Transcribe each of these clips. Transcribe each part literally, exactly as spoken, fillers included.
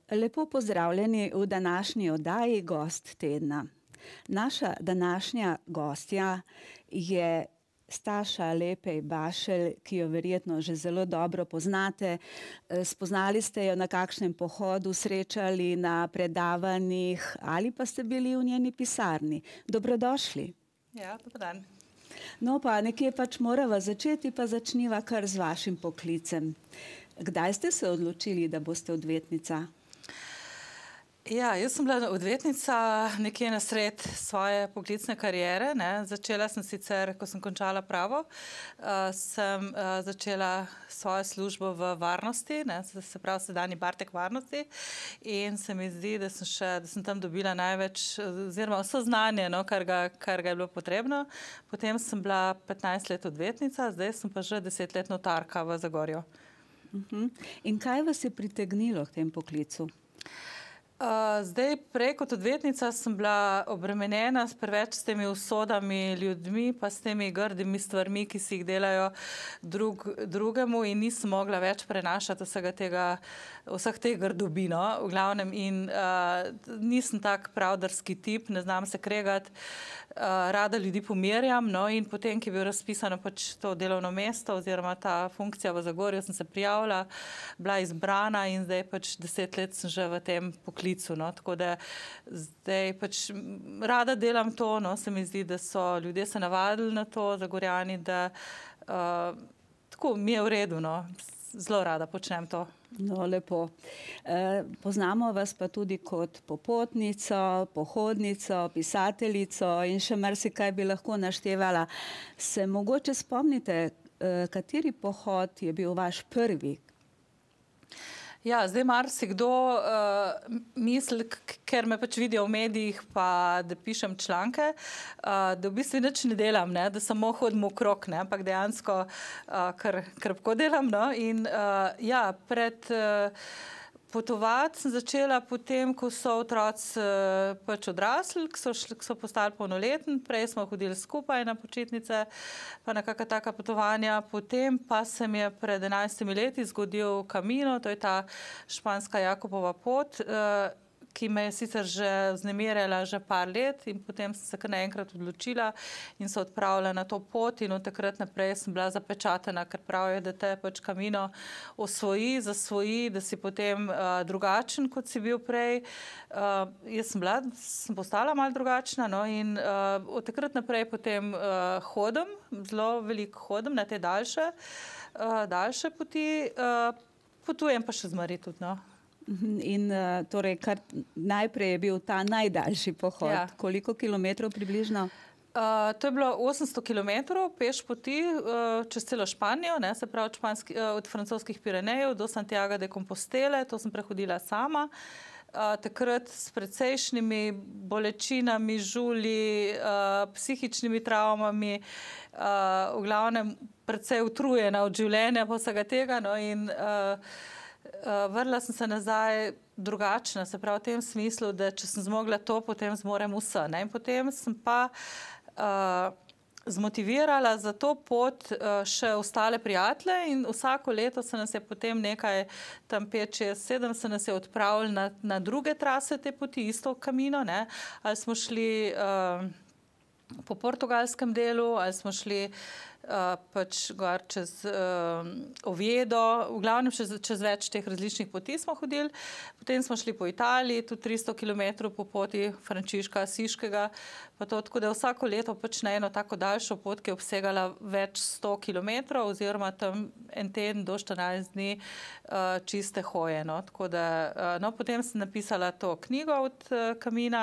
Lepo pozdravljeni v današnji oddaji Gost tedna. Naša današnja gostja je Staša Lepej Bašelj, ki jo verjetno že zelo dobro poznate. Spoznali ste jo na kakšnem pohodu, srečali na predavanjih ali pa ste bili v njeni pisarni. Dobrodošli. Ja, dober dan. No, pa nekje pač morava začeti, pa začniva kar z vašim poklicem. Kdaj ste se odločili, da boste odvetnica? Ja, jaz sem bila odvetnica nekje na sred svoje poklicne kariere, ne. Začela sem sicer, ko sem končala pravo, uh, sem uh, začela svojo službo v varnosti, ne, se pravi sedanji Bartek varnosti, in se mi zdi, da sem še, da sem tam dobila največ, oziroma vse znanje, no, kar ga, kar ga je bilo potrebno. Potem sem bila petnajst let odvetnica, zdaj sem pa že deset let notarka v Zagorju. Uh-huh. In kaj vas je pritegnilo k tem poklicu? Uh, zdaj, prej kot odvetnica sem bila obremenjena preveč s temi usodami ljudmi, pa s temi grdimi stvarmi, ki si jih delajo drug, drugemu, in nisem mogla več prenašati vsega tega, vseh teh grdobino, v glavnem, in uh, nisem tak pravdarski tip, ne znam se kregati, uh, rada ljudi pomirjam, no, in potem, ki je bil razpisano pač to delovno mesto oziroma ta funkcija v Zagorju, sem se prijavila, bila izbrana in zdaj pač deset let sem že v tem poklicu. No, tako da zdaj pač rada delam to, no, se mi zdi, da so ljudje se navadili na to, Zagorjani, da uh, tako mi je v redu, no, zelo rada počnem to. No, lepo. E, poznamo vas pa tudi kot popotnico, pohodnico, pisateljico in še marsikaj bi lahko naštevala. Se mogoče spomnite, e, kateri pohod je bil vaš prvi? Ja, zdaj marsikdo uh, misli, ker me pač vidijo v medijih, pa da pišem članke, uh, da v bistvu nič ne delam, ne, da samo hodim okrog, ne, ampak dejansko uh, kar krepko delam, no, in uh, ja, pred uh, potovati sem začela potem, ko so otroci uh, pač odrasli, ko so, šli, ko so postali polnoletni, prej smo hodili skupaj na počitnice, pa na kakšna taka potovanja, potem pa se mi je pred enajstimi leti zgodil Camino, to je ta španska Jakobova pot, uh, ki me je sicer že vznemirjala že par let, in potem sem se kar naenkrat odločila in se odpravila na to pot, in od takrat naprej sem bila zapečatena, ker pravijo, da te pač Camino osvoji, zasvoji, da si potem uh, drugačen, kot si bil prej. Uh, jaz sem bila, sem postala malo drugačna, no, in uh, od takrat naprej potem uh, hodim, zelo veliko hodim na te daljše, uh, daljše poti, uh, potujem pa še zmeri tudi, no. In uh, torej, kar najprej je bil ta najdaljši pohod. Ja. Koliko kilometrov približno? Uh, to je bilo osemsto kilometrov peš poti uh, čez celo Španijo, ne, se pravi od, španski, uh, od francoskih Pirenejev do Santiago de Compostele, to sem prehodila sama. Uh, takrat s precejšnjimi bolečinami, žuli, uh, psihičnimi travmami, uh, v glavnem precej utrujena od življenja pa vsega tega, no, in uh, Uh, vrla sem se nazaj drugačna, se pravi v tem smislu, da če sem zmogla to, potem zmorem vse, ne? In potem sem pa uh, zmotivirala za to pot uh, še ostale prijatelje, in vsako leto se nas je potem nekaj, tam pet, šest, sedem, se nas je odpravili na, na druge trase te poti, isto Camino, ne? Ali smo šli uh, po portugalskem delu, ali smo šli Uh, pač gor čez uh, Oviedo, v glavnem čez, čez več teh različnih poti smo hodili. Potem smo šli po Italiji, tudi tristo kilometrov po poti Frančiška Asiškega, pa to, tako da vsako leto pač na eno tako daljšo pot, ki je obsegala več sto kilometrov, oziroma tam en teden do štirinajst dni uh, čiste hoje, no. Tako da, uh, no, potem sem napisala to knjigo od uh, Camina.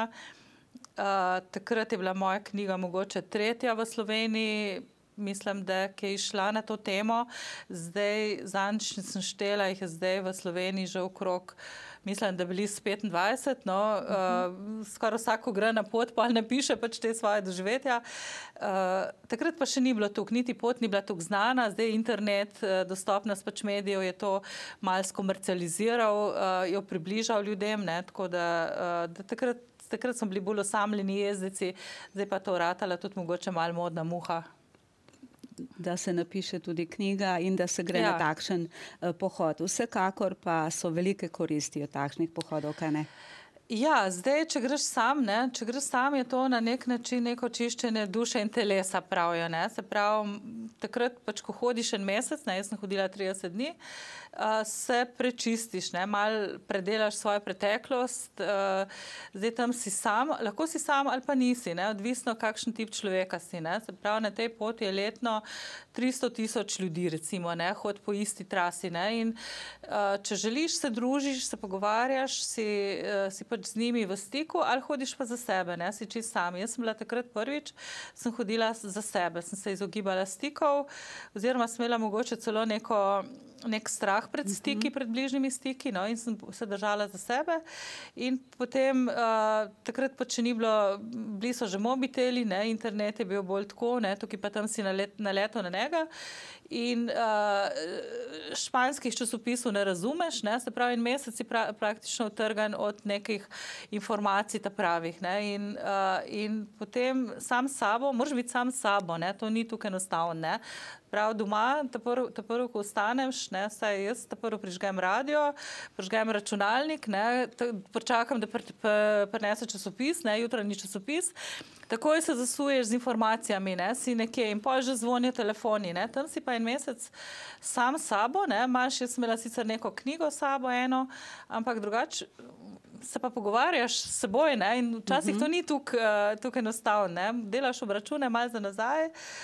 Uh, takrat je bila moja knjiga mogoče tretja v Sloveniji, mislim, da ki je šla na to temo. Zdaj, zadnjič sem štela, jih je zdaj v Sloveniji že okrog, mislim, da bili s petindvajset, no, uh, skoraj vsako gre na pot, pa ne piše pač te svoje doživetja. Uh, takrat pa še ni bilo tukaj, niti pot ni bila tukaj znana, zdaj internet, uh, dostopnost pač medijev je to malo skomercializiral, uh, jo približal ljudem, ne, tako da, uh, da takrat, takrat smo bili bolj osamljeni jezdici, zdaj pa to ratala tudi mogoče malo modna muha. da se napiše tudi knjiga in da se gre Ja. na takšen uh, pohod. Vsekakor pa so velike koristi od takšnih pohodov, kaj ne? Ja, zdaj, če greš sam, ne, če greš sam, je to na nek način neko čiščenje duše in telesa, pravijo, ne. Se pravi, takrat pač, ko hodiš en mesec, ne, jaz sem hodila trideset dni, uh, se prečistiš, ne, malo predelaš svojo preteklost, uh, zdaj tam si sam, lahko si sam ali pa nisi, ne, odvisno kakšen tip človeka si, ne. Se pravi, na tej poti je letno tristo tisoč ljudi, recimo, ne, hod po isti trasi, ne, in uh, če želiš, se družiš, se pogovarjaš, si, uh, si pač z njimi v stiku, ali hodiš pa za sebe, ne, si čist sam. Jaz sem bila takrat prvič, sem hodila za sebe, sem se izogibala stikov, oziroma sem imela mogoče celo neko, nek strah pred stiki, pred bližnjimi stiki, no, in sem se držala za sebe. In potem, uh, takrat pa, če ni bilo, bili so že mobiteli, ne, internet je bil bolj tako, ne, tukaj pa tam si nalet, naletel na njega. In uh, španskih časopisov ne razumeš, ne, se pravi, en mesec si pra, praktično utrgan od nekih informacij ta pravih, ne, in, uh, in potem sam s sabo, moraš biti sam s sabo, ne, to ni tukaj enostavno, ne. Prav doma, ta prvo, ta prvo, ko ostaneš, ne, saj jaz ta prvo prižgem radio, prižgem računalnik, ne, počakam, da pr, pr, prinese časopis, ne, jutranji časopis, takoj se zasuješ z informacijami, ne, si nekje in pol že zvonijo telefoni, ne, tam si pa en mesec sam s sabo, ne, imaš, jaz sem imela sicer neko knjigo s sabo eno, ampak drugače se pa pogovarjaš s seboj, ne, in včasih uh-huh. to ni tukaj uh, tuk enostavno, ne, delaš obračune malo za nazaj,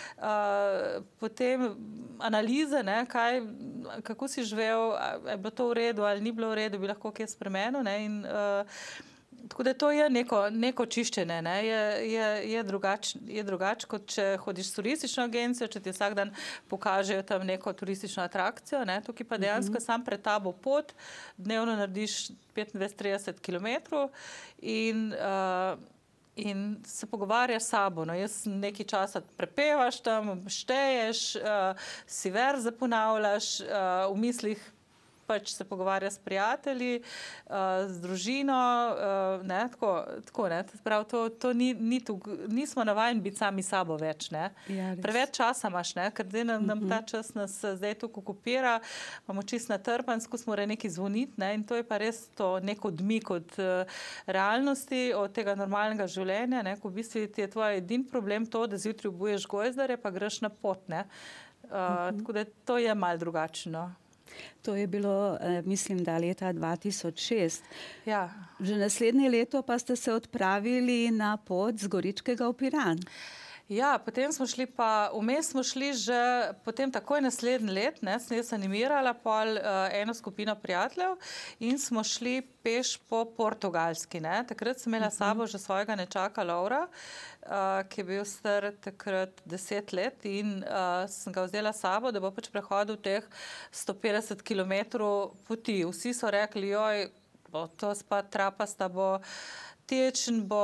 uh, potem analize, ne, kaj, kako si živel, je bilo to v redu ali ni bilo v redu, bi lahko kaj spremenil, ne, in uh, tako da to je neko, neko čiščenje, ne, je, je, je drugač, je drugač, kot če hodiš s turistično agencijo, če ti vsak dan pokažejo tam neko turistično atrakcijo, ne, tukaj pa dejansko mm-hmm. sam pred tabo pot, dnevno narediš petindvajset trideset kilometrov in uh, in se pogovarjaš s sabo. No, jaz nekaj časa prepevaš tam, šteješ, uh, si verze ponavljaš, uh, v mislih pač se pogovarja s prijatelji, uh, z družino, uh, ne, tako, tako, ne, prav, to, to ni, ni tuk, nismo navajeni biti sami sabo več, ne. Ja, preveč časa imaš, ne, ker zdaj nam, nam ta čas nas zdaj tukaj okupira, imamo čist natrpan, skus mora nekaj zvoniti, ne, in to je pa res to nek odmik od uh, realnosti, od tega normalnega življenja, ne, ko v bistvu ti je tvoj edin problem to, da zjutraj obuješ gojzdarje, pa greš na pot, ne. Uh, uh-huh. Tako da to je malo drugačno. To je bilo, mislim, da leta dva tisoč šest. Ja. Že naslednje leto pa ste se odpravili na pot z Goričkega v Piran. Ja, potem smo šli pa, vmes smo šli že potem takoj naslednji let, ne, sem jaz animirala pol uh, eno skupino prijateljev in smo šli peš po Portugalski, ne. Takrat sem imela uh-huh. sabo že svojega nečaka Lovra, uh, ki je bil star takrat deset let in uh, sem ga vzela sabo, da bo pač prehodil teh sto petdeset kilometrov poti. Vsi so rekli, joj, bo to spa trapasta, bo tečen, bo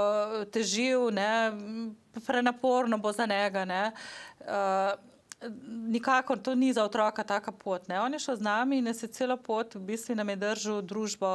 težil, ne, prenaporno bo za njega, ne. Uh, nikakor to ni za otroka taka pot, ne. On je šel z nami in je se celo pot v bistvu nam je držal družbo,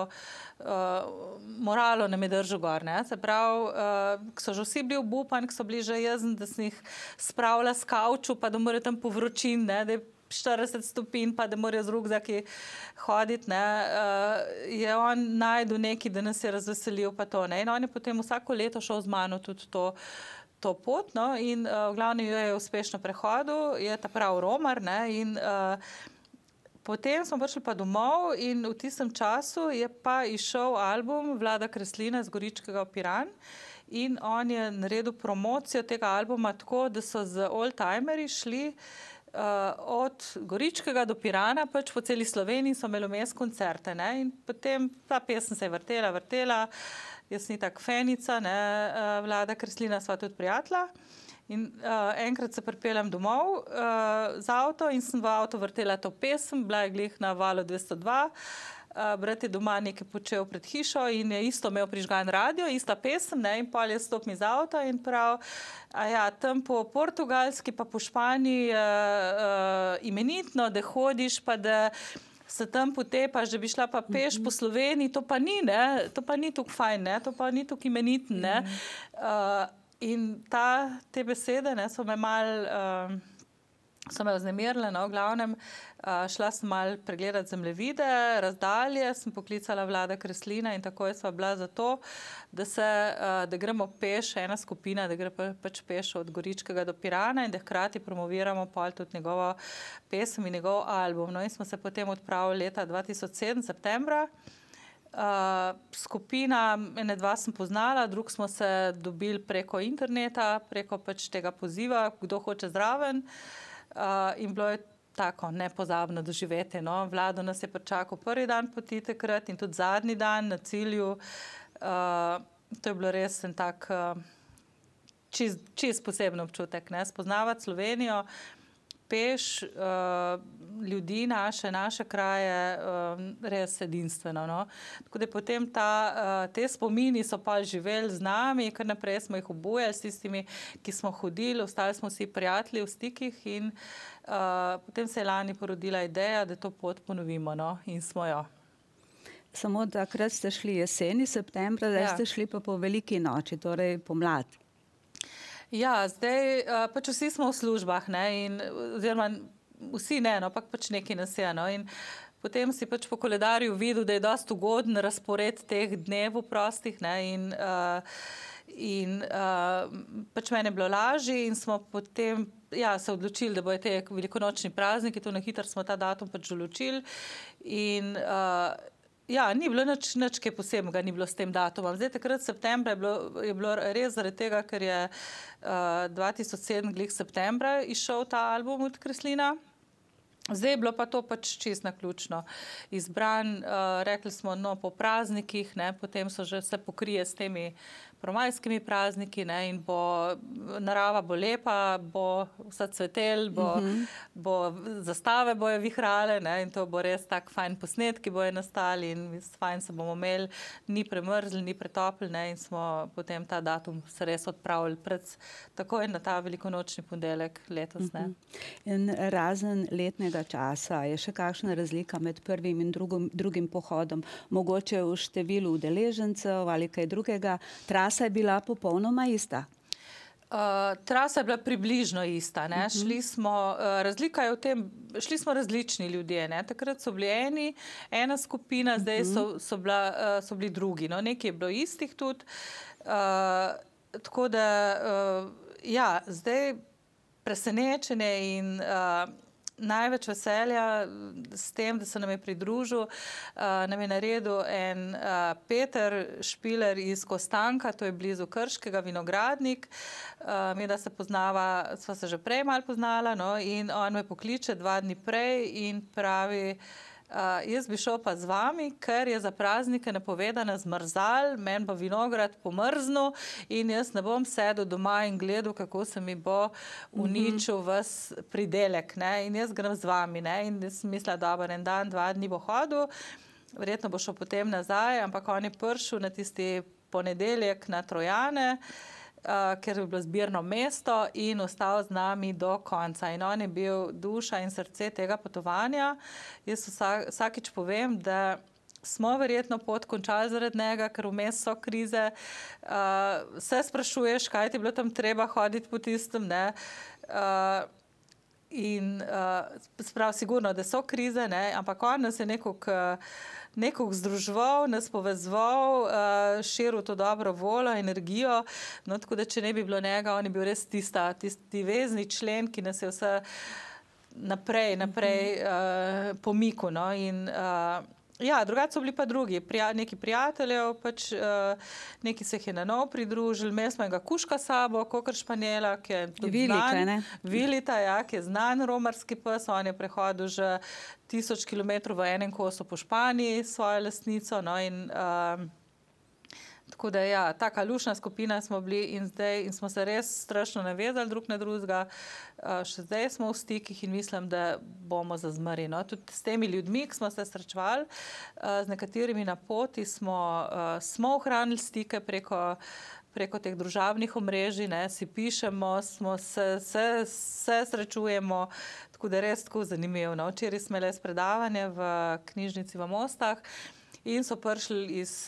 uh, moralo nam je držal gor, ne. Se pravi, uh, so že vsi bili obupani, so bili že jezni, da sem jih spravila s kavču, pa da mora tam po vročini, ne, da je štirideset stopinj, pa da morajo z rukzaki hoditi, ne, uh, je on najdel nekaj, da nas je razveselil, pa to, ne, in on je potem vsako leto šel z mano tudi to, to pot, no, in uh, v glavnem jo je uspešno prehodil, je ta prav romar, ne, in uh, potem smo prišli pa domov in v tistem času je pa išel album Vlada Kreslina z Goričkega v Piran in on je naredil promocijo tega albuma tako, da so z oldtimerji šli Uh, od Goričkega do Pirana, pač po celi Sloveniji so imeli vmes koncerte, ne, in potem ta pesem se je vrtela, vrtela, jaz ni tak fenica, ne, uh, Vlada Kreslina sva tudi prijatelja in uh, enkrat se pripeljem domov uh, z avto in sem v avto vrtela to pesem, bila je glih na valu dvesto dva, Uh, brat je doma nekaj počel pred hišo in je isto imel prižgan radio, ista pesem, ne, in pol je stopil iz avta in prav, a ja, tam po Portugalski pa po Španiji uh, uh, imenitno, da hodiš pa da se tam potepaš, da bi šla pa peš po Sloveniji, to pa ni, ne, to pa ni tukaj fajn, ne, to pa ni tukaj imenitno, ne. Uh, in ta, te besede, ne, so me mal uh, so me vznemirili, no, v glavnem, uh, šla sem malo pregledati zemljevide, razdalje, sem poklicala Vlada Kreslina in takoj sva bila za to, da se, uh, da gremo peš, ena skupina, da gre pa, pač peš od Goričkega do Pirana in da hkrati promoviramo pol tudi njegovo pesem in njegov album. No, in smo se potem odpravili leta dva tisoč sedem, septembra. Uh, skupina, ene dva sem poznala, drug smo se dobili preko interneta, preko pač tega poziva, kdo hoče zraven. Uh, in bilo je tako nepozabno doživeti. No? Vlado nas je pričakal prvi dan poti takrat in tudi zadnji dan na cilju. Uh, to je bilo res en tak uh, čist, čist poseben občutek. Ne? Spoznavati Slovenijo, peš, uh, ljudi naše, naše kraje, uh, res edinstveno. No? Tako da potem ta, uh, te spomini so pa živeli z nami, kar naprej smo jih obujali s tistimi, ki smo hodili, ostali smo vsi prijatelji v stikih in uh, potem se je lani porodila ideja, da to pot ponovimo, no? In smo jo. Samo takrat ste šli jeseni, septembra, zdaj Ja. ste šli pa po veliki noči, torej pomlad. Ja, zdaj uh, pač vsi smo v službah, ne, in oziroma vsi ne, no, ampak pač nekaj nas je, no, in potem si pač po koledarju videl, da je dosti ugoden razpored teh dnev prostih, ne, in, uh, in uh, pač meni je bilo lažje in smo potem ja, se odločili, da bojo te velikonočni prazniki, to na hitro smo ta datum pač določili in uh, ja, ni bilo nič, nič kaj posebnega, ni bilo s tem datumom. Zdaj, takrat septembra je bilo, je bilo res zaradi tega, ker je uh, dva tisoč sedem glih septembra išel ta album od Kreslina. Zdaj je bilo pa to pač čisto naključno izbran. Uh, rekli smo, no, po praznikih, ne, potem so že se pokrije s temi promajskimi prazniki, ne, in bo narava bo lepa, bo vsa cvetel, bo, uh -huh. bo zastave bojo vihrale, ne, in to bo res tak fajn posnetki bojo nastali in fajn se bomo imeli, ni premrzli, ni pretopli, ne, in smo potem ta datum se res odpravili pred takoj na ta velikonočni ponedeljek letos. Ne. Uh -huh. In razen letnega časa je še kakšna razlika med prvim in drugim, drugim pohodom, mogoče v številu udeležencev ali kaj drugega? Trasa je bila popolnoma ista? Uh, trasa je bila približno ista. Ne? Uh -huh. Šli smo, uh, razlika je v tem, šli smo različni ljudje. Ne? Takrat so bili eni, ena skupina, zdaj uh -huh. so, so, bila, uh, so bili drugi. No? Nekaj je bilo istih tudi. Uh, tako da, uh, ja, zdaj presenečenje in uh, največ veselja s tem, da se nam je pridružil, uh, nam je naredil en uh, Peter Špiler iz Kostanka, to je blizu Krškega, vinogradnik. Uh, mi, da se poznava, sva se že prej malo poznala, no, in on me pokliče dva dni prej in pravi, Uh, jaz bi šel pa z vami, ker je za praznike napovedana zmrzal, meni bo vinograd pomrznil in jaz ne bom sedel doma in gledal, kako se mi bo uničil ves pridelek. Ne? In jaz grem z vami. Ne? In jaz sem mislila, dober, en dan, dva dni bo hodil, verjetno bo šel potem nazaj, ampak on je prišel na tisti ponedeljek na Trojane, Uh, ker je bilo zbirno mesto in ostal z nami do konca. In on je bil duša in srce tega potovanja. Jaz vsak, vsakič povem, da smo verjetno pot končali zaradi njega, ker vmes so krize. Uh, se sprašuješ, kaj ti je bilo tam treba hoditi po tistem, ne? Uh, in uh, sprav sigurno, da so krize, ne? Ampak on nas je nekako nekog združeval, nas povezoval, uh, širil to dobro voljo, energijo. No, tako da, če ne bi bilo njega, on je bil res tista, tisti vezni člen, ki nas je vse naprej, naprej uh, pomikal. No? In uh, ja, drugače so bili pa drugi, prija, neki prijateljev, pač uh, neki se jih je na nov pridružili, imeli smo enega kužka sabo, kokr španjela, ki je tudi Vilita, znan. ne? Vilita, ja, ki je znan romarski pes, on je prehodil že tisoč kilometrov v enem kosu po Španiji s svojo lastnico, no, in uh, tako da, ja, taka lušna skupina smo bili in zdaj in smo se res strašno navezali drug na drugega. Uh, še zdaj smo v stikih in mislim, da bomo zazmrli. No. Tudi s temi ljudmi, ki smo se srečevali, uh, z nekaterimi na poti smo, uh, smo ohranili stike preko preko teh družabnih omrežij, ne, si pišemo, smo se, se, se srečujemo, tako da res tako zanimivo. No. Včeraj smo imeli predavanje v knjižnici v Mostah in so prišli iz,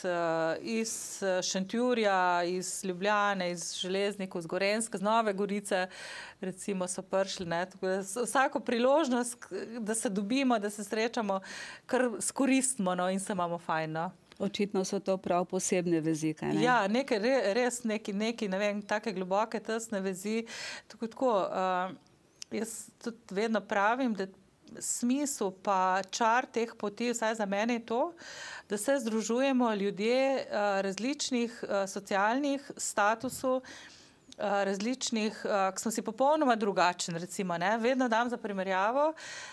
iz Šentjurja, iz Ljubljane, iz Železnikov, iz Gorenjske, z Nove Gorice, recimo so prišli, ne, tako da vsako priložnost, da se dobimo, da se srečamo, kar skoristimo, no, in se imamo fajn, no. Očitno so to prav posebne vezi, kaj ne? Ja, nekaj, res neki, neki, ne vem, take globoke, tesne vezi. Tako, tako, uh, jaz tudi vedno pravim, da smisel pa čar teh poti, vsaj za mene je to, da se združujemo ljudje uh, različnih uh, socialnih statusov, uh, različnih, uh, ki smo si popolnoma drugačni, recimo, ne. Vedno dam za primerjavo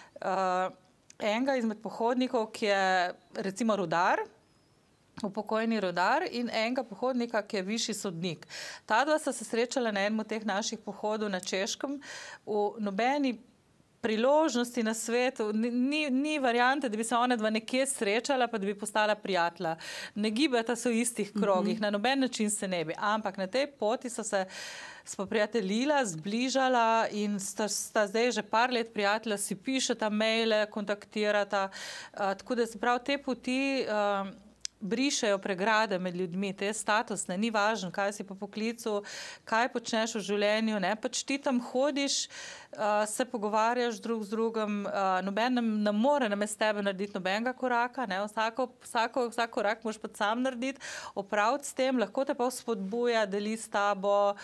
uh, enega izmed pohodnikov, ki je recimo rudar, upokojeni rudar, in enega pohodnika, ki je višji sodnik. Ta dva sta se srečala na enem od teh naših pohodov na Češkem. V nobeni priložnosti na svetu ni, ni variante, da bi se ona dva nekje srečala, pa da bi postala prijatelja. Ne gibata se v istih krogih, mm-hmm. na noben način se ne bi. Ampak na tej poti so se spoprijateljila, zbližala in sta, sta zdaj že par let prijatelja, si pišeta maile, kontaktirata. Uh, tako da se prav te poti uh, brišejo pregrade med ljudmi, te statusne, ni važno, kaj si po poklicu, kaj počneš v življenju, ne, pač ti tam hodiš, uh, se pogovarjaš drug z drugim, uh, noben ne more namesto tebe narediti nobenega koraka, ne, vsako, vsako, vsak korak moraš pa sam narediti, opraviti s tem, lahko te pa spodbuja, deli s tabo,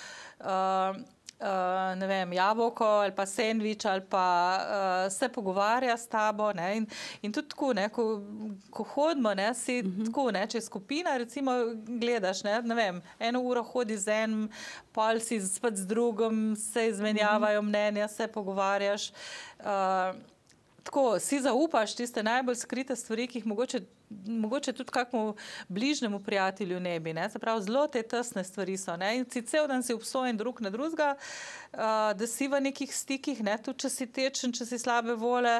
uh, Uh, ne vem, jabolko ali pa sendvič ali pa uh, se pogovarja s tabo, ne, in, in tudi tako, ne, ko, ko hodimo, ne, si uh-huh. tako, ne, če skupina, recimo, gledaš, ne, ne vem, eno uro hodi z enim, pol si spet z drugim, se izmenjavajo uh-huh. mnenja, se pogovarjaš, uh, tako, si zaupaš tiste najbolj skrite stvari, ki jih mogoče mogoče tudi kakmu bližnjemu prijatelju ne bi, ne, se pravi, zelo te tesne stvari so, ne, in si cel dan si obsojen drug na drugega, uh, da si v nekih stikih, ne, tudi če si tečen, če si slabe vole,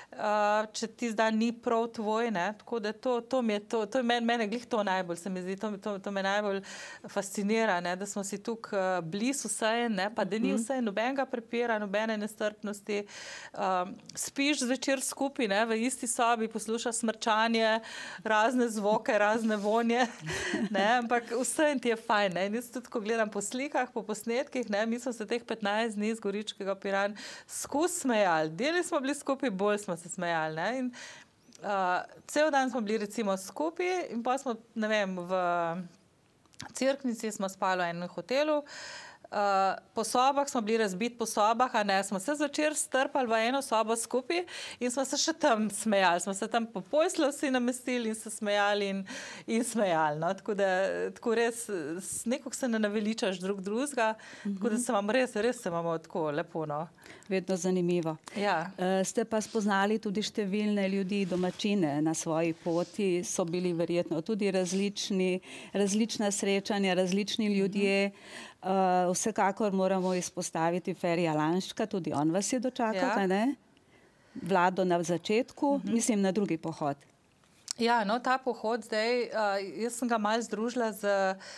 uh, če ti zdaj ni prav tvoj, ne, tako da to, to mi je to, to je meni, mene glih to najbolj, se mi zdi, to, to, to me najbolj fascinira, ne, da smo si tukaj uh, blizu vsaj, ne, pa da ni vsaj nobenega prepira, nobene nestrpnosti, uh, spiš zvečer skupaj, ne, v isti sobi, poslušaš smrčanje, razne zvoke, razne vonje, ne, ampak vse ti je fajn, ne, in jaz tudi, ko gledam po slikah, po posnetkih, ne, mi smo se teh petnajst dni z Goričkega Piran skus smejali, deli smo bili skupaj, bolj smo se smejali, ne, in uh, cel dan smo bili recimo skupaj in pa smo, ne vem, v Cerknici smo spali v enem hotelu, Uh, po sobah smo bili razbiti po sobah, a ne, smo se zvečer strpali v eno sobo skupaj in smo se še tam smejali, smo se tam po poslu vsi namestili in se smejali in, in smejali, no, tako da, tako res, nekako se ne naveličaš drug drugega, mm-hmm. tako da se vam res, res se imamo tako lepo, no. Vedno zanimivo. Ja. Uh, ste pa spoznali tudi številne ljudi, domačine na svoji poti, so bili verjetno tudi različni, različna srečanja, različni ljudje. Uh, vsekakor moramo izpostaviti Ferija Lanščka, tudi on vas je dočakal, ja. Ne? Vlado na začetku, uh-huh. mislim na drugi pohod. Ja, no, ta pohod zdaj, uh, jaz sem ga malo združila z,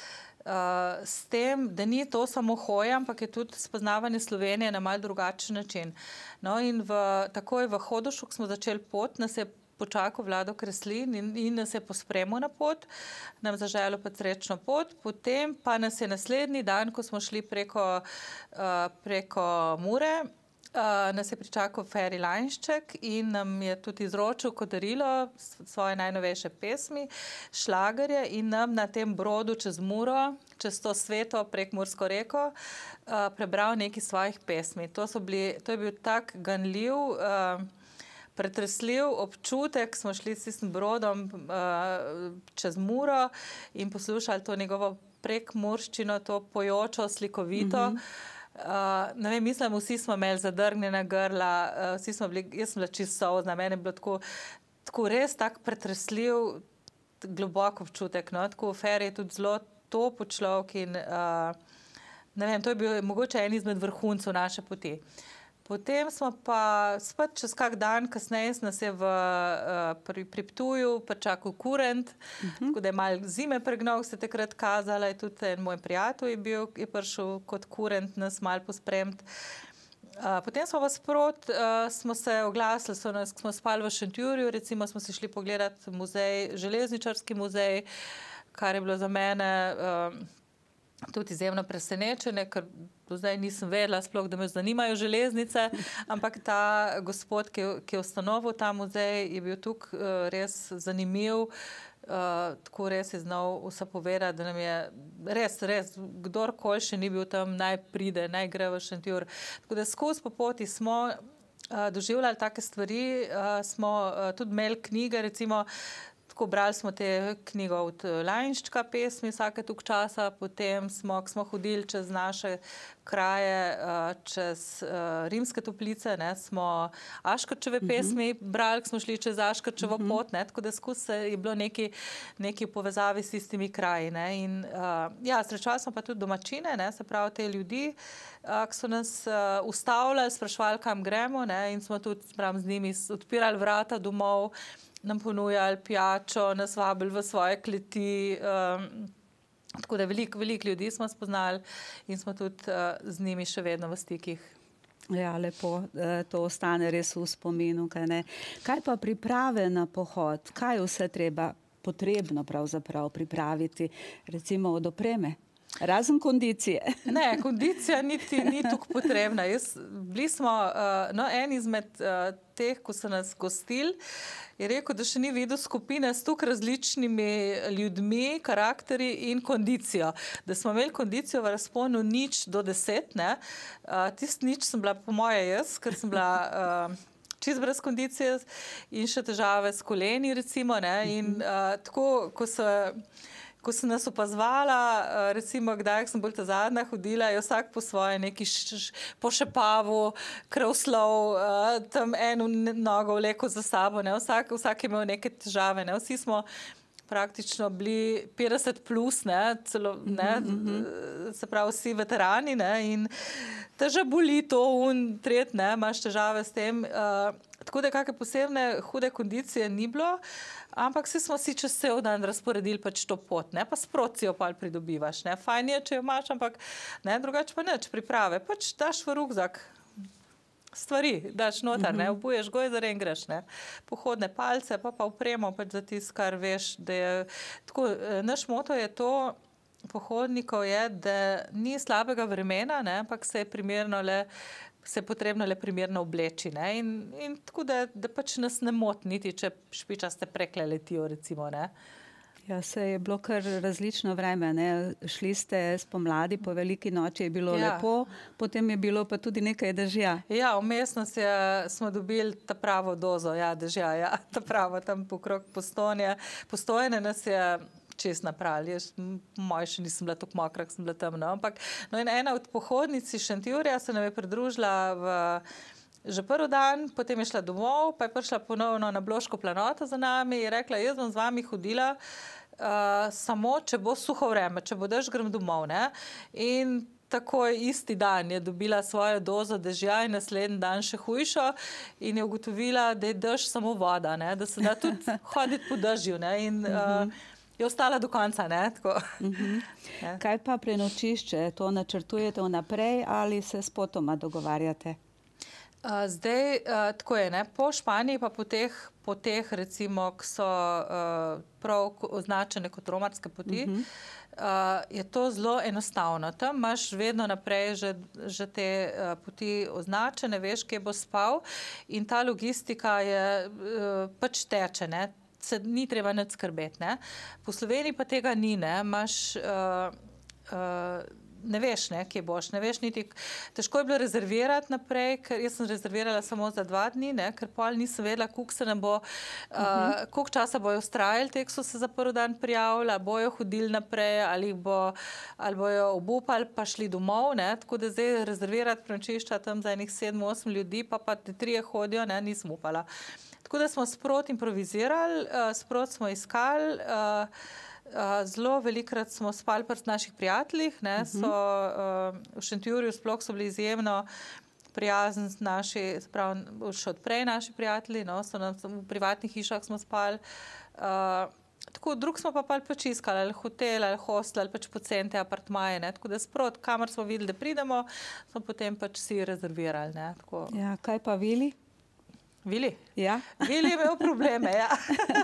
uh, s tem, da ni to samo hoja, ampak je tudi spoznavanje Slovenije na malo drugačen način. No, in v, takoj v Hodošuk smo začeli pot, nas je počakal Vlado Kreslin in, in nas je pospremil na pot, nam zaželel pa srečno pot. Potem pa nas je naslednji dan, ko smo šli preko, uh, preko Mure, uh, nas je pričakal Feri Lanšček in nam je tudi izročil kot darilo svoje najnovejše pesmi, šlagerje, in nam na tem brodu čez Muro, čez to sveto prekmursko reko, uh, prebral nekaj svojih pesmi. To, so bili, to je bil tak ganljiv, uh, pretresljiv občutek, smo šli s tistim brodom uh, čez Muro in poslušali to njegovo prekmurščino, to pojočo, slikovito. Mm-hmm. Uh, ne vem, mislim, vsi smo imeli zadrgnjena grla, uh, vsi smo bili, jaz sem bila čisto solzna, meni je bilo tako, tako res tak pretresljiv, globok občutek, no, tako Feri je tudi zelo topo človek in uh, ne vem, to je bil mogoče en izmed vrhuncev naše poti. Potem smo pa spet čez kak dan kasneje nas je v, uh, pri, pri Ptuju pričakal kurent, uh-huh. tako da je malo zime pregnal, se takrat kazala, je tudi en moj prijatelj je bil, je prišel kot kurent nas malo pospremiti. Potem smo pa sprot, uh, smo se oglasili, so nas, smo spali v Šentjurju, recimo smo si šli pogledati muzej, železničarski muzej, kar je bilo za mene uh, tudi izjemno presenečenje, ker do zdaj nisem vedela sploh, da me zanimajo železnice, ampak ta gospod, ki je, ki je ustanovil ta muzej, je bil tukaj uh, res zanimiv. Uh, tako res je znal vse povedati, da nam je res, res, kdorkoli še ni bil tam, naj pride, naj gre v Šentjur. Tako da skozi po poti smo uh, doživljali take stvari, uh, smo uh, tudi imeli knjige, recimo, tako brali smo te knjigo od Lajnščka pesmi vsake tuk časa, potem smo, smo hodili čez naše kraje, uh, čez uh, Rimske Toplice, ne, smo Aškerčeve pesmi uh-huh. brali, smo šli čez Aškerčevo uh-huh. pot, ne, tako da skozi je bilo neki, neki povezavi s tistimi kraji. Ne, in uh, ja, srečali smo pa tudi domačine, ne, se pravi te ljudi, uh, ki so nas uh, ustavljali, sprašvali, kam gremo, ne, in smo tudi pravim, z njimi odpirali vrata domov, nam ponujali pijačo, nas vabili v svoje kleti. Um, tako da veliko, veliko ljudi smo spoznali in smo tudi uh, z njimi še vedno v stikih. Ja, lepo, to ostane res v spominu. Kaj, ne? Kaj pa priprave na pohod? Kaj vse treba potrebno pravzaprav pripraviti, recimo od opreme? Razen kondicije. Ne, kondicija niti ni tukaj potrebna. Jaz, bili smo, uh, no, en izmed uh, teh, ko so nas gostili, je rekel, da še ni videl skupine s tukaj različnimi ljudmi, karakteri in kondicijo. Da smo imeli kondicijo v razponu nič do deset, ne. Uh, tist nič sem bila po moje jaz, ker sem bila uh, čist brez kondicije in še težave s koleni, recimo, ne. In uh, tako, ko so Ko sem nas opazvala, recimo, kdaj sem bolj ta zadnja hodila, je vsak po svoje neki pošepavu, krvslov, tam eno nogo vleko za sabo, ne? Vsak, vsak je imel neke težave, ne? Vsi smo praktično bili petdeset plus, ne? Celo, ne? Mm-hmm. Se pravi, vsi veterani, ne? In teža boli to, un, tret, ne? Imaš težave s tem. Tako da kakšne posebne hude kondicije ni bilo, ampak vsi smo si čez cel dan razporedili pač to pot, ne, pa sproti jo pa pridobivaš, ne, fajn je, če jo imaš, ampak ne, drugače pa nič, priprave, pač daš v rukzak stvari, daš noter, ne, obuješ gojzare in greš, ne, pohodne palce, pa pa opremo pač za tisto, kar veš, da je, tako, naš moto je to, pohodnikov je, da ni slabega vremena, ne, ampak se je primerno le se je potrebno le primerno obleči, ne, in, in tako, da, da pač nas ne moti, niti če špičaste prekle letijo, recimo, ne. Ja, se je bilo kar različno vreme, ne, šli ste spomladi, po veliki noči je bilo ja. lepo, potem je bilo pa tudi nekaj dežja. Ja, vmes nas je, smo dobili ta pravo dozo, ja, dežja, ja, ta pravo tam pokrog Postojne, Postojne nas je čest napravili. Jaz, moj še nisem bila tako mokra, sem bila tam, no. Ampak, no, in ena od pohodnic iz Šentjurja se nam je pridružila v že prvi dan, potem je šla domov, pa je prišla ponovno na Bloško planoto za nami in je rekla, jaz bom z vami hodila uh, samo, če bo suho vreme, če bo dež, grem domov, ne. In takoj isti dan je dobila svojo dozo dežja in naslednji dan še hujšo in je ugotovila, da je dež samo voda, ne, da se da tudi hoditi po dežju, ne. In uh, je ostala do konca, ne, tako. Uh-huh. Ja. Kaj pa prenočišče? To načrtujete vnaprej ali se spotoma dogovarjate? Uh, zdaj, uh, tako je, ne, po Španiji pa po teh poteh, recimo, ki so uh, prav označene kot romarske poti, uh-huh. uh, je to zelo enostavno. Tam imaš vedno naprej že, že te uh, poti označene, veš, kje bo spal in ta logistika je uh, pač teče, ne. Se ni treba nič skrbeti, ne. Po Sloveniji pa tega ni, ne, imaš, uh, uh, ne veš, ne, kje boš, ne veš niti, težko je bilo rezervirati naprej, ker jaz sem rezervirala samo za dva dni, ne, ker pol nisem vedela, koliko se nam bo, uh, uh-huh. koliko časa bojo ustrajali, tek so se za prvi dan prijavili, bojo hodili naprej, ali bo, ali bojo obupali, pa šli domov, ne, tako da zdaj rezervirati prenočišča tam za enih sedem, osem ljudi, pa pa te trije hodijo, ne, nisem upala. Tako da smo sprot improvizirali, sprot smo iskali, zelo velikrat smo spali pri naših prijateljih, ne, so v Šentjurju sploh so bili izjemno prijazni naši, sprav, še odprej naši prijatelji, no, so nam v privatnih hišah smo spali, tako drug smo pa pač iskali, ali hotel, ali hostel, ali pač poceni te apartmaje, ne, tako da sprot, kamor smo videli, da pridemo, smo potem pač si rezervirali, ne, tako. Ja, kaj pa Vili? Vili? Ja. Vili je imel probleme, ja.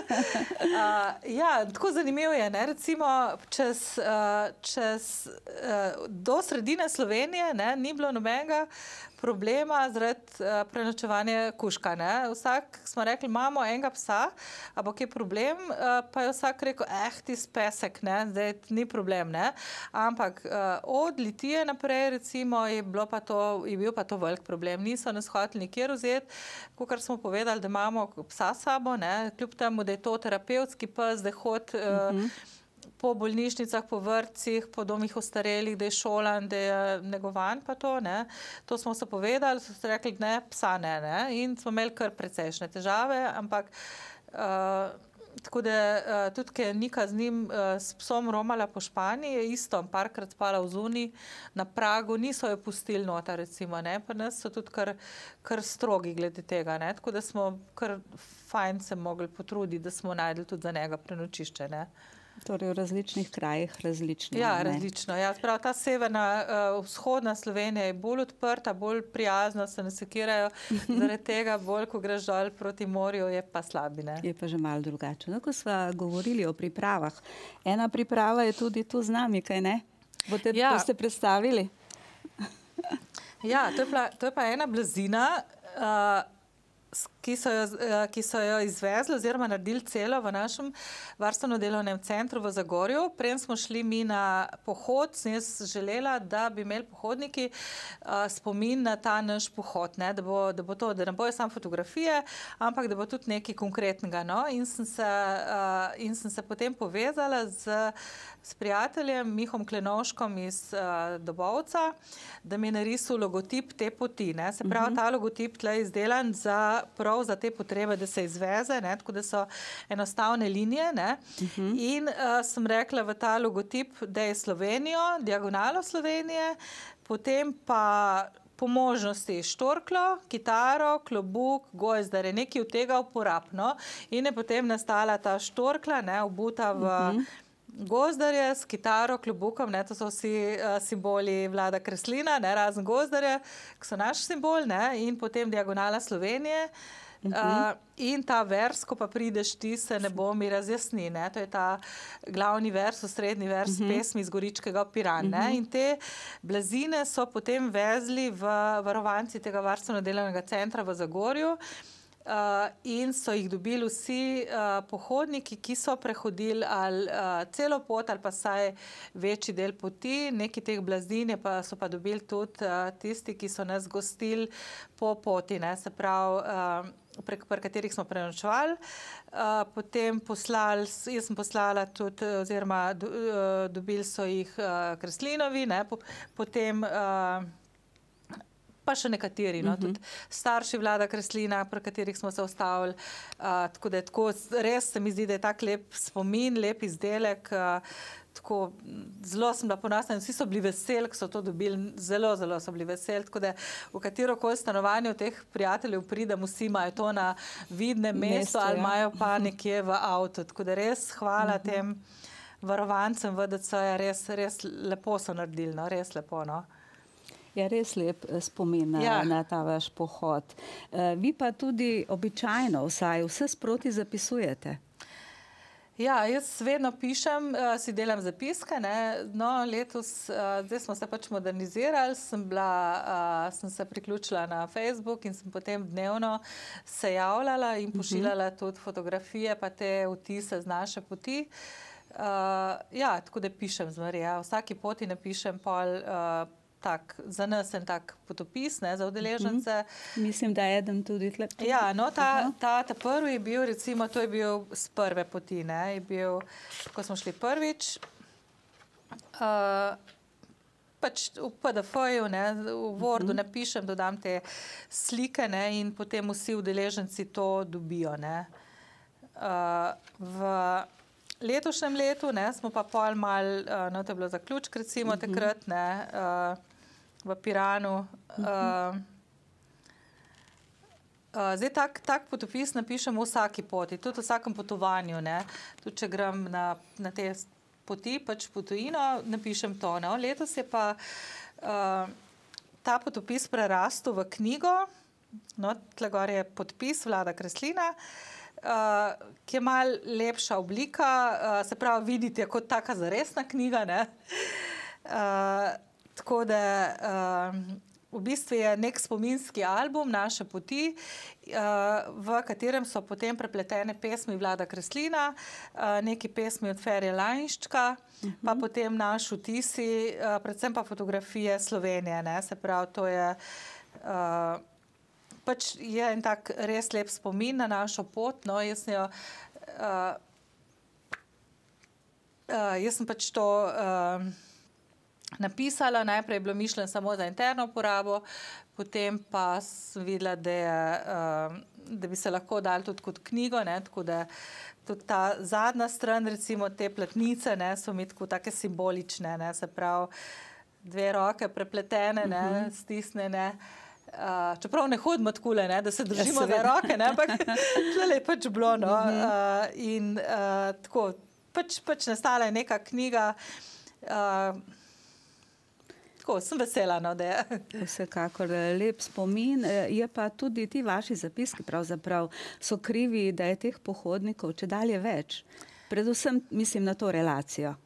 uh, ja, tako zanimivo je, ne, recimo čez, uh, čez uh, do sredine Slovenije, ne, ni bilo nobenega problema zaradi uh, prenočevanja kužka, ne. Vsak smo rekli, imamo enega psa, a bo kje problem, uh, pa je vsak rekel, eh, ti pesek, ne, zdaj ni problem, ne. Ampak uh, od Litije naprej, recimo, je bilo pa to, je bil pa to velik problem. Niso nas hoteli nikjer vzeti, kakor smo povedali, da imamo psa sabo, ne, kljub temu, da je to terapevtski pes, da hod uh, uh-huh. po bolnišnicah, po vrtcih, po domih ostarelih, da je šolan, da je negovan pa to, ne. To smo se povedali, so se rekli, ne, psa ne, ne. In smo imeli kar precejšnje težave, ampak uh, tako da uh, tudi, ker je Nika z njim, uh, s psom romala po Španiji, je isto parkrat spala v zuni, na pragu, niso jo pustili nota, recimo, ne. Pa nas so tudi kar, kar strogi glede tega, ne. Tako da smo kar fajn se mogli potruditi, da smo najdli tudi za njega prenočišče, ne. Torej v različnih krajih različno. Ja, ne? različno. Ja, sprav, ta severna, uh, vzhodna Slovenija je bolj odprta, bolj prijazna, se ne sekirajo, zaradi tega bolj, ko greš dol proti morju, je pa slabine. Je pa že malo drugače. No, ko sva govorili o pripravah, ena priprava je tudi tu z nami, kaj ne? Boste, ja. boste predstavili? Ja, to je, pa, to je pa ena blazina, uh, Ki so, jo, ki so jo izvezli oziroma naredili celo v našem varstveno-delovnem centru v Zagorju. Preden smo šli mi na pohod, sem jaz želela, da bi imeli pohodniki uh, spomin na ta naš pohod, ne? Da, bo, da bo to, da ne bojo samo fotografije, ampak da bo tudi nekaj konkretnega. No? In, sem se, uh, in sem se potem povezala z, s prijateljem Mihom Klenovškom iz uh, Dobovca, da mi je narisal logotip te poti. Ne? Se pravi, ta logotip tle je izdelan za prav za te potrebe, da se izveze, ne, tako da so enostavne linije, ne. Uh-huh. In uh, sem rekla v ta logotip, da je Slovenijo, diagonalo Slovenije, potem pa po možnosti štorklo, kitaro, klobuk, gojzdar, je nekaj od tega uporabno in je potem nastala ta štorkla, ne, obuta v uh-huh. gozdarje s kitaro, klobukom, ne, to so vsi uh, simboli Vlada Kreslina, ne, razen gozdarje, ki so naš simbol, ne, in potem diagonala Slovenije. Uh, in ta vers, ko pa prideš ti, se ne bo mi razjasni, ne, to je ta glavni vers, osrednji vers uh-huh. pesmi iz Goričkega Piran, ne, uh-huh. in te blazine so potem vezli v varovanci tega varstveno-delovnega centra v Zagorju. Uh, in so jih dobili vsi uh, pohodniki, ki so prehodili ali uh, celo pot ali pa saj večji del poti. Neki teh blazin je pa, so pa dobili tudi uh, tisti, ki so nas gostili po poti, ne, se pravi, uh, prek, prek katerih smo prenočevali. Uh, potem poslali, jaz sem poslala tudi, oziroma do, uh, dobili so jih uh, Kreslinovi, ne, po, potem uh, pa še nekateri, no, uh-huh. tudi starši Vlada Kreslina, pri katerih smo se ustavili. Uh, tako da je tako, res se mi zdi, da je tak lep spomin, lep izdelek. Uh, tako, zelo sem bila ponosna in vsi so bili veseli, ko so to dobili, zelo, zelo so bili veseli. Tako da v katero koli stanovanje od teh prijateljev pridem, vsi imajo to na vidnem mestu ali imajo pa nekje v avtu. Tako da res hvala uh-huh. tem varovancem V D C-ja, res, res lepo so naredili, no, res lepo, no. Je res lep spomin na, ja. na ta vaš pohod. Uh, vi pa tudi običajno vsaj vse sproti zapisujete. Ja, jaz vedno pišem, uh, si delam zapiske, ne. No, letos, uh, zdaj smo se pač modernizirali, sem bila, uh, sem se priključila na Facebook in sem potem dnevno se javljala in pošiljala uh-huh. tudi fotografije pa te vtise z naše poti. Uh, ja, tako da pišem zmeri, ja. Vsaki poti napišem pol uh, tak, za nas en tak potopis, ne, za udeležence. Mm-hmm. Mislim, da je eden tudi tle. Ja, no, ta, ta, ta prvi je bil, recimo, to je bil z prve poti, ne, je bil, ko smo šli prvič, uh, pač v P D F-ju, ne, v Wordu mm-hmm. napišem, dodam te slike, ne, in potem vsi udeleženci to dobijo, ne. Uh, v letošnjem letu, ne, smo pa pol mal, uh, no, to je bilo zaključek, recimo, mm-hmm. takrat, ne, uh, v Piranu. Uh, Uh, zdaj, tak, tak potopis napišem v vsaki poti, tudi v vsakem potovanju, ne. Tudi, če grem na, na te poti, pač po tujino, napišem to, ne. Letos je pa uh, ta potopis prerastel v knjigo, no, tle gor je podpis Vlada Kreslina, uh, ki je malo lepša oblika, uh, se pravi, vidite, je kot taka zaresna knjiga, ne. Uh, tako da uh, v bistvu je nek spominski album Naše poti, uh, v katerem so potem prepletene pesmi Vlada Kreslina, uh, neki pesmi od Ferija Lajnščka, uh-huh. pa potem naš vtisi, uh, predvsem pa fotografije Slovenije, ne. Se pravi, to je uh, pač je en tak res lep spomin na našo pot, no, jaz sem jo uh, uh, jaz sem pač to uh, napisala, najprej je bilo mišljeno samo za interno uporabo, potem pa sem videla, da, je, uh, da bi se lahko dali tudi kot knjigo, ne, tako da tudi ta zadnja stran, recimo te platnice, ne, so mi tako take simbolične, ne, se pravi, dve roke prepletene, ne, uh-huh. stisnjene, uh, čeprav ne hodimo takole, ne, da se držimo ja, za roke, ne, ampak tlele je pač bilo, no, uh-huh. uh, in uh, tako, pač, pač nastala je neka knjiga, uh, tako, sem vesela, no, da je. Vsekakor lep spomin, je pa tudi ti vaši zapiski pravzaprav so krivi, da je teh pohodnikov čedalje več. Predvsem mislim na to relacijo.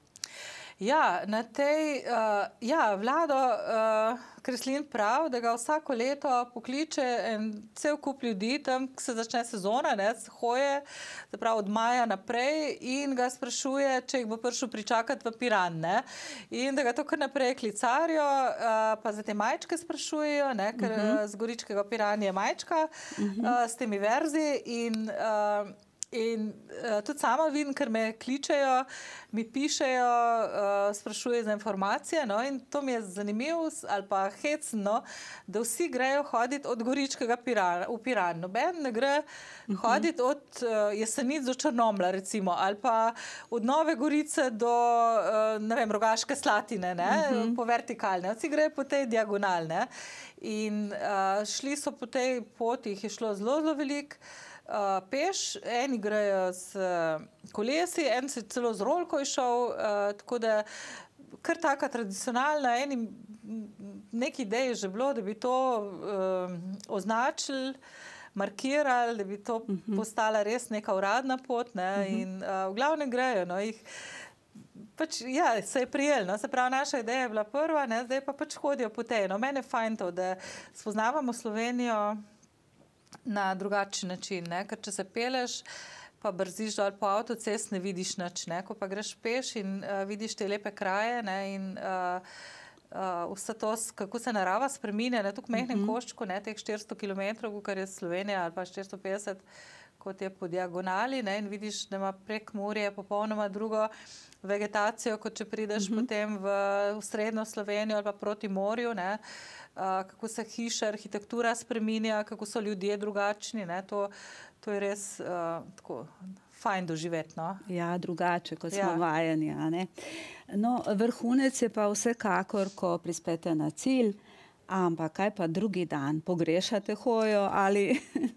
Ja, na tej, uh, ja, Vlado uh, Kreslin pravi, da ga vsako leto pokliče en cel kup ljudi, tam se začne sezona, ne, hoje, zapravo od maja naprej in ga sprašuje, če jih bo prišel pričakati v Piran, ne. In da ga to kar naprej klicarijo, uh, pa za te majčke sprašujejo, ne, ker uh-huh. z Goričkega Piran je majčka uh-huh. uh, s temi verzi in uh, In uh, tudi sama vidim, ker me kličejo, mi pišejo, uh, sprašujejo za informacije, no, in to mi je zanimivo ali pa hecno, da vsi grejo hoditi od Goričkega Pirana, v Piran. Noben ne gre uh-huh. hoditi od uh, Jesenic do Črnomlja, recimo, ali pa od Nove Gorice do, uh, ne vem, Rogaške Slatine, ne, uh-huh. po vertikalne. Vsi grejo po tej diagonalne. In uh, šli so po tej poti, jih je šlo zelo, zelo veliko. Uh, peš, eni grejo s uh, kolesi, en se celo z rolko je šel, uh, tako da kar taka tradicionalna, eni neki ideji že bilo, da bi to uh, označili, markirali, da bi to uh-huh. postala res neka uradna pot, ne, uh-huh. in uh, v glavnem grejo, no, jih pač, ja, se je prijel, no, se pravi, naša ideja je bila prva, ne, zdaj pa pač hodijo po tej, no, mene je fajn to, da spoznavamo Slovenijo na drugačen način, ne? Ker če se peleš, pa brziš dol po avtocest, ne vidiš nič, ne? Ko pa greš peš in uh, vidiš te lepe kraje, ne? In uh, uh, vse to, kako se narava spreminja, ne? Tukaj mehnem uh-huh. koščku, ne? Teh štiristo kilometrov, kar je Slovenija, ali pa štiristo petdeset, kot je po diagonali, ne? In vidiš, da ima prek Murje popolnoma drugo vegetacijo, kot če prideš uh-huh. potem v, v srednjo Slovenijo ali pa proti morju, ne? Uh, kako se hiša, arhitektura spreminja, kako so ljudje drugačni, ne, to, to je res uh, tako fajn doživeti, no. Ja, drugače, kot smo ja. vajeni, a ne. No, vrhunec je pa vsekakor, ko prispete na cilj, ampak kaj pa drugi dan? Pogrešate hojo ali...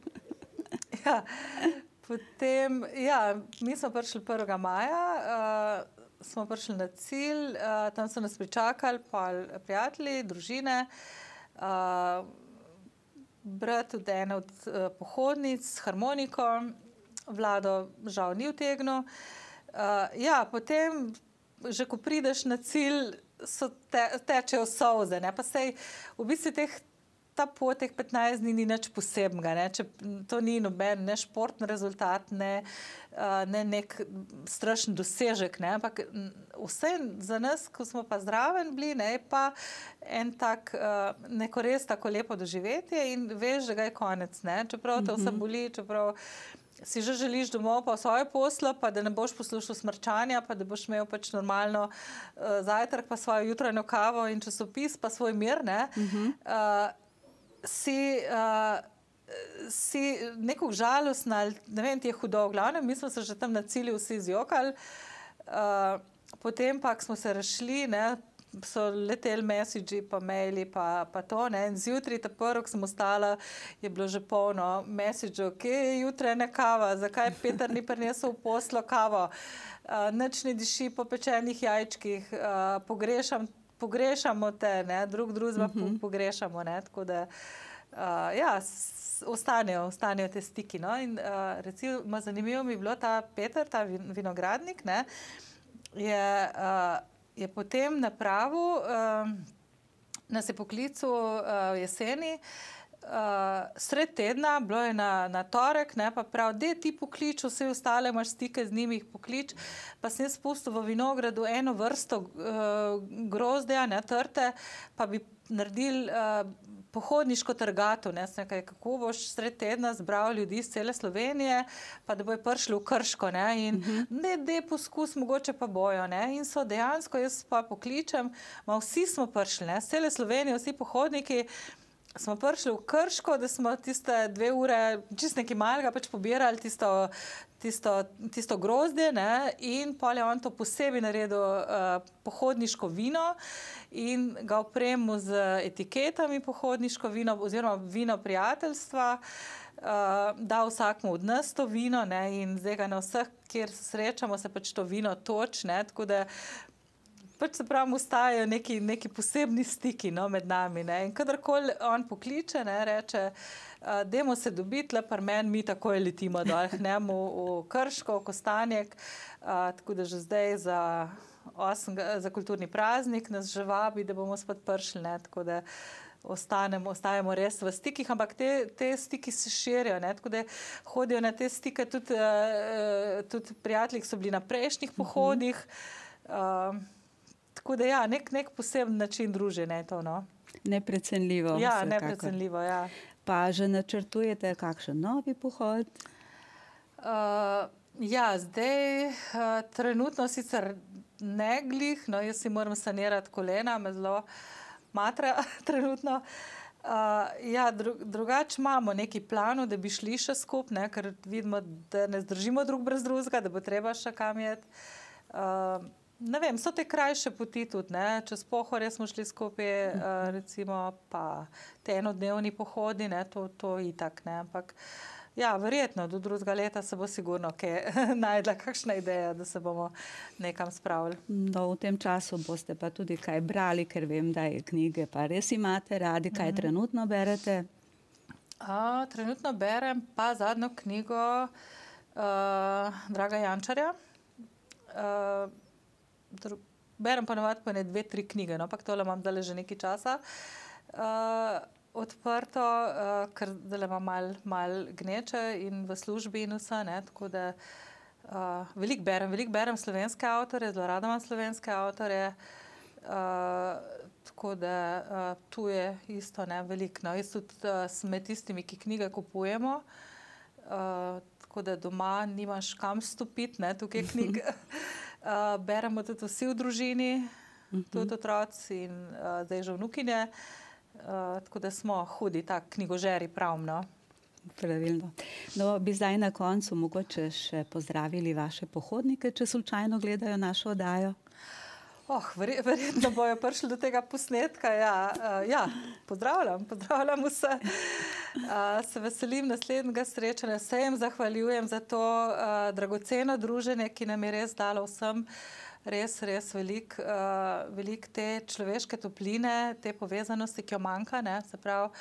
ja, potem, ja, mi smo prišli prvega maja, uh, smo prišli na cilj, uh, tam so nas pričakali pa prijatelji, družine, Uh, brat od ene od uh, pohodnic s harmonikom, Vlado žal ni utegnil. Uh, ja, potem, že ko prideš na cilj, so te, tečejo solze, ne, pa sej v bistvu teh ta pot teh petnajst dni ni nič posebnega, ne, če to ni noben, ne športni rezultat, ne, uh, ne nek strašen dosežek, ne, ampak vse za nas, ko smo pa zraven bili, ne, je pa en tak, uh, neko res tako lepo doživetje in veš, da ga je konec, ne, čeprav te vse boli, čeprav si že želiš domov pa v svoje poslo, pa da ne boš poslušal smrčanja, pa da boš imel pač normalno uh, zajtrk, pa svojo jutranjo kavo in časopis, pa svoj mir, ne, uh, si, uh, si neko žalostna, ne vem, ti je hudo v glavnem, mi smo se že tam na cilju vsi zjokali, uh, potem pa, ko smo se rešli, ne, so leteli messagi, pa maili, pa, pa to. Ne? In zjutraj, ta prvo, ko sem ostala, je bilo že polno messageov, kje je jutra ena kava, zakaj Peter ni prinesel v poslo kavo, uh, nič ne diši po pečenih jajčkih, uh, pogrešam, pogrešamo te, ne? Drug drugega mm-hmm. pogrešamo. Ne? Tako da, uh, ja, ostanejo, ostanejo te stiki. No? In uh, recimo, zanimivo mi je bilo ta Peter, ta vinogradnik, ne? Je, uh, je potem napravil, uh, nas je poklical uh, jeseni, uh, sred tedna, bilo je na, na torek, ne, pa prav, dej ti poklič, vse ostale imaš stike z njimi, jih poklič, pa sem spustil v vinogradu eno vrsto uh, grozdja, ne, trte, pa bi naredili uh, pohodniško trgato, ne, nekaj, kako boš sred tedna zbral ljudi iz cele Slovenije, pa da bojo prišli v Krško, ne, in uh-huh. ne, dej poskus, mogoče pa bojo, ne, in so dejansko, jaz pa pokličem, ma vsi smo prišli, ne, z cele Slovenije, vsi pohodniki, smo prišli v Krško, da smo tiste dve ure čist nekaj malega pač pobirali tisto, tisto, tisto grozdje, ne, in pol je on to posebej naredil uh, pohodniško vino in ga opremil z etiketami pohodniško vino oziroma vino prijateljstva, uh, dal vsakmu od nas to vino, ne, in zdaj ga na vseh, kjer se srečamo, se pač to vino toč, ne, tako da pač se pravi, ustajajo neki, neki posebni stiki, no, med nami. Ne. In kadarkoli on pokliče, ne, reče, uh, dajmo se dobiti, le par men, mi takoj letimo dol, hnemo v Krško, v Kostanjek, uh, tako da že zdaj za, osem, za kulturni praznik nas že vabi, da bomo spet prišli, ne, tako da ostanemo, ostajamo res v stikih, ampak te, te stiki se širijo, ne, tako da hodijo na te stike, tudi, uh, tudi prijatelji, ki so bili na prejšnjih pohodih, uh, tako da ja, nek, nek poseben način druženja je to, no. Neprecenljivo. Ja, neprecenljivo, ja. Pa že načrtujete kakšen novi pohod? Uh, ja, zdaj uh, trenutno sicer ne glih, no jaz si moram sanirati kolena, me zelo matra trenutno. Uh, ja, dru, drugače imamo neki planu, da bi šli še skup, ne, ker vidimo, da ne zdržimo drug brez drugega, da bo treba še kam jeti. Uh, Ne vem, so te krajše poti tudi, ne, čez Pohorje smo šli skupaj, uh, recimo, pa te enodnevni pohodi, ne, to, to itak, ne, ampak ja, verjetno, do drugega leta se bo sigurno kaj najdla kakšna ideja, da se bomo nekam spravili. No, v tem času boste pa tudi kaj brali, ker vem, da je knjige pa res imate radi, kaj mm-hmm. trenutno berete? Uh, trenutno berem pa zadnjo knjigo uh, Draga Jančarja. Uh, Berem ponovadi pa ne dve, tri knjige, no, ampak tole imam zdaj že nekaj časa uh, odprto, uh, ker zdaj imam malo mal gneče in v službi in vse, ne, tako da uh, veliko berem, veliko berem slovenske avtorje, zelo rada imam slovenske avtorje, uh, tako da uh, tu je isto, ne, veliko, no, jaz tudi uh, sem med tistimi, ki knjige kupujemo, uh, tako da doma nimaš kam stopiti, ne, tukaj knjig. Uh, beremo tudi vsi v družini, uh-huh. tudi otroci in uh, zdaj že vnukinje, uh, tako da smo hudi tak knjigožeri pravno. Pravilno. No, bi zdaj na koncu mogoče še pozdravili vaše pohodnike, če slučajno gledajo našo oddajo? Oh, verje, verjetno bojo prišli do tega posnetka, ja, uh, ja, pozdravljam, pozdravljam vse. Uh, se veselim naslednjega srečanja, se jim zahvaljujem za to uh, dragoceno druženje, ki nam je res dalo vsem res, res veliko uh, velik te človeške topline, te povezanosti, ki jo manjka, ne, se pravi,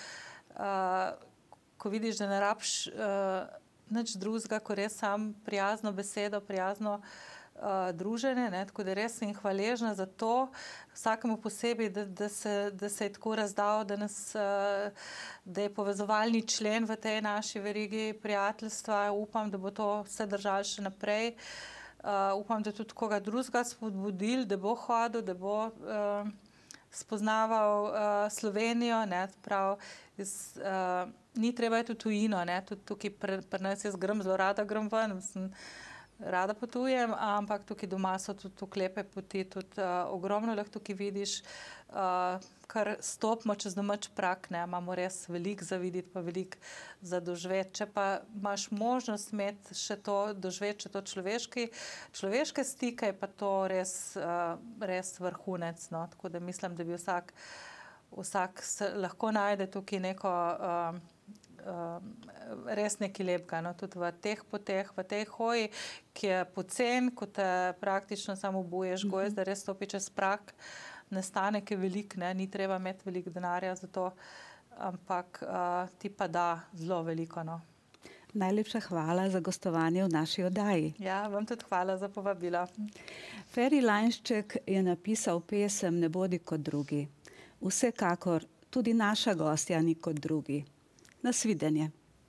uh, ko vidiš, da ne rabiš uh, nič drugega, ko res sam prijazno besedo, prijazno Uh, druženje, ne, tako da res sem hvaležna za to, vsakemu posebej, da, da, se, da se je tako razdal, da, nas, uh, da je povezovalni člen v tej naši verigi prijateljstva. Upam, da bo to vse držalo še naprej. Uh, upam, da tudi koga drugega spodbudil, da bo hodil, da bo uh, spoznaval uh, Slovenijo. Ne, prav, iz, uh, ni treba je tudi tujino, ne, tudi tukaj pri, pri nas jaz grem zelo rada, grem ven, sem rada potujem, ampak tukaj doma so tudi tukaj lepe poti, tudi uh, ogromno lahko tukaj vidiš, uh, kar stopimo čez domač prak, ne, imamo res veliko za videti, pa veliko za doživeti. Če pa imaš možnost imeti še to, doživeti še to človeški, človeške stike, je pa to res, uh, res vrhunec, no, tako da mislim, da bi vsak, vsak se lahko najde tukaj neko uh, uh, res nekaj lepega, no, tudi v teh poteh, v tej hoji, ki je pocen, ko te praktično samo buješ gojz, da res stopi čez prak, ne stane kaj veliko, ne, ni treba imeti veliko denarja za to, ampak uh, ti pa da zelo veliko, no. Najlepša hvala za gostovanje v naši oddaji. Ja, vam tudi hvala za povabilo. Feri Lainšček je napisal pesem Ne bodi kot drugi. Vsekakor tudi naša gostja ni kot drugi. Nasvidenje.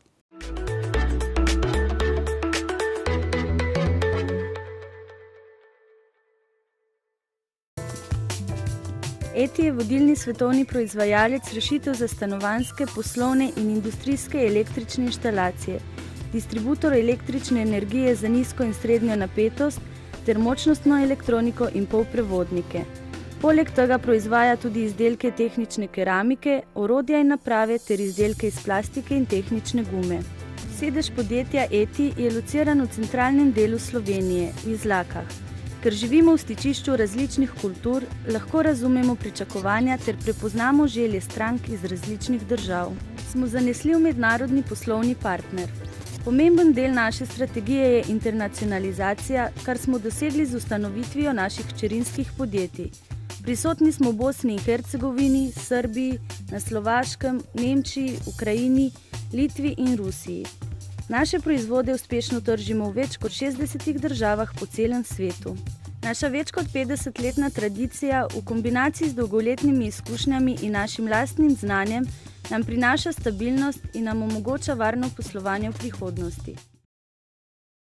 E T I je vodilni svetovni proizvajalec rešitev za stanovanjske, poslovne in industrijske električne inštalacije, distributor električne energije za nizko in srednjo napetost ter močnostno elektroniko in polprevodnike. Poleg tega proizvaja tudi izdelke tehnične keramike, orodja in naprave ter izdelke iz plastike in tehnične gume. Sedež podjetja E T I je lociran v centralnem delu Slovenije, v Izlakah. Ker živimo v stičišču različnih kultur, lahko razumemo pričakovanja ter prepoznamo želje strank iz različnih držav. Smo zanesljiv mednarodni poslovni partner. Pomemben del naše strategije je internacionalizacija, kar smo dosegli z ustanovitvijo naših hčerinskih podjetij. Prisotni smo v Bosni in Hercegovini, Srbiji, na Slovaškem, Nemčiji, Ukrajini, Litvi in Rusiji. Naše proizvode uspešno tržimo v več kot šestdesetih državah po celem svetu. Naša več kot petdesetletna tradicija v kombinaciji z dolgoletnimi izkušnjami in našim lastnim znanjem nam prinaša stabilnost in nam omogoča varno poslovanje v prihodnosti.